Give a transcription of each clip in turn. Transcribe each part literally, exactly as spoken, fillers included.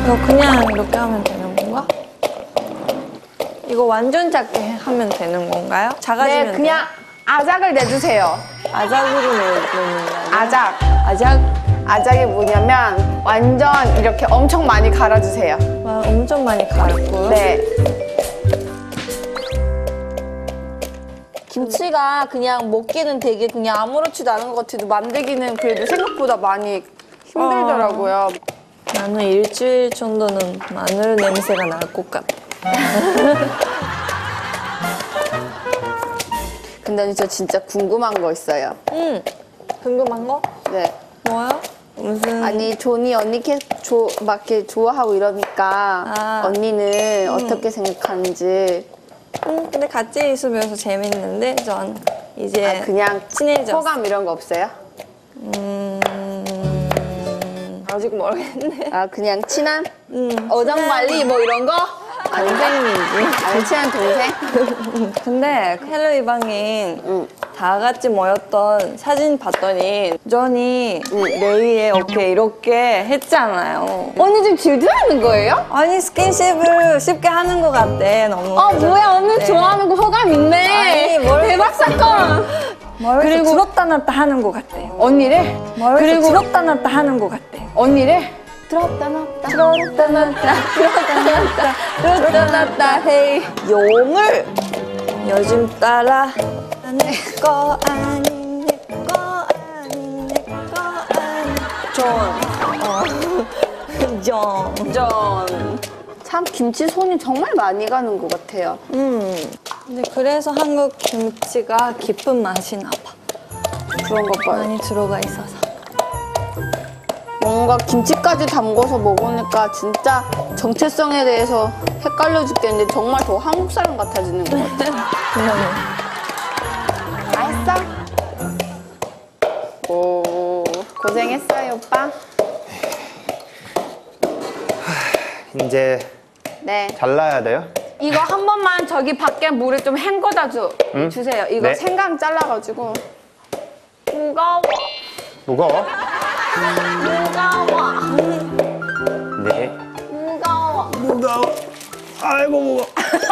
이거 그냥 이렇게 하면 되는 건가? 이거 완전 작게 하면 되는 건가요? 작아지면 네, 그냥 아작을 내주세요. 돼요? 아작으로 내는 거예요? 아작. 아작? 아작이 뭐냐면 완전 이렇게 엄청 많이 갈아주세요. 와, 엄청 많이 갈았고요. 네. 김치가 그냥 먹기는 되게 그냥 아무렇지도 않은 것 같아도 만들기는 그래도 생각보다 많이 힘들더라고요. 나는 일주일 정도는 마늘 냄새가 날 것 같아. 근데 저 진짜 궁금한 거 있어요. 응. 궁금한 거? 네. 뭐요? 무슨? 아니 존이 언니 계속 막 이렇게 좋아하고 이러니까 아. 언니는 어떻게 생각하는지. 응, 근데 같이 있으면서 재밌는데 전 이제 아, 그냥 친해졌어. 호감 이런 거 없어요? 음... 아직 모르겠네. 아 그냥 친한? 음, 어정 관리 뭐 이런 거? 동생이지. 아니 친한 동생? 근데 헬로 이방인 응. 다 같이 모였던 사진 봤더니 전이 레이의 어깨 이렇게 했잖아요. 언니 지금 질투하는 거예요? 아니 스킨십을 쉽게 하는 것 같대. 너무. 아 뭐야 언니 네. 좋아하는 거 호감 있네. 아니, 뭘 대박 사건. 그리고 그리고- 들었다 놨다 하는 것 같대요. 언니래? 그리고 그리고 들었다 놨다 하는 것 같대요. 언니래? 들었다 놨다. 들었다 놨다 들었다 놨다 들었다 놨다 헤이 용을 요즘 따라 내거 아닌 내거 아닌 내거 아닌 존 전. 참 김치 손이 정말 많이 가는 것 같아요. 음 근데 그래서 한국 김치가 깊은 맛이 나봐. 그런 것 봐요. 많이 들어가 있어서. 뭔가 김치까지 담궈서 먹으니까 진짜 정체성에 대해서 헷갈려 죽겠는데 정말 더 한국 사람 같아지는 것 같아요. 맛있어? 오, 고생했어요, 오빠. 이제 네. 잘라야 돼요? 이거 한 번만 저기 밖에 물에 좀 헹궈다 주, 응? 주세요. 이거 네. 생강 잘라가지고. 무거워. 무거워? 무거워. 네. 무거워. 무거워. 아이고 무거워.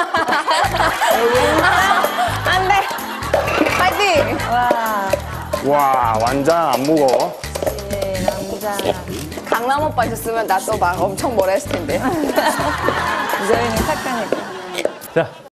안 돼. 파이팅! 와, 와 완전 안 무거워. 네, 남자. 강남 오빠 있었으면 나 또 막 엄청 뭐라 했을 텐데. 저희는 착하니까. 자